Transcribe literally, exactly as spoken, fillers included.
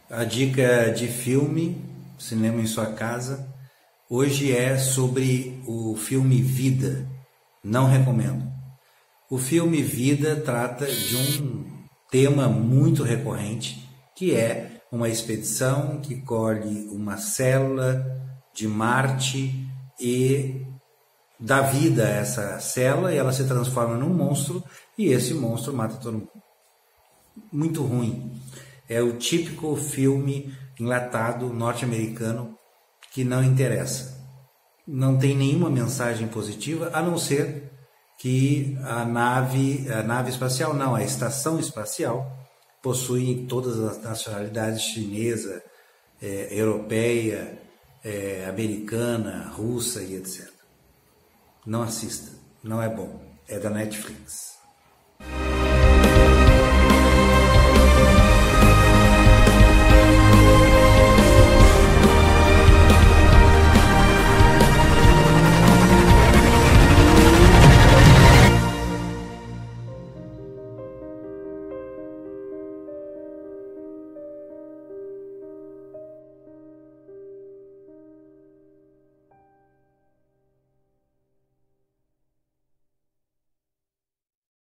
A dica de filme, cinema em sua casa, hoje é sobre o filme Vida. Não recomendo. O filme Vida trata de um tema muito recorrente, que é uma expedição que colhe uma célula de Marte e dá vida a essa célula e ela se transforma num monstro e esse monstro mata todo mundo. Muito ruim. É o típico filme enlatado norte-americano que não interessa. Não tem nenhuma mensagem positiva, a não ser que a nave, a nave espacial, não, a estação espacial possui todas as nacionalidades, chinesa, é, europeia, é, americana, russa e etcétera. Não assista, não é bom. É da Netflix.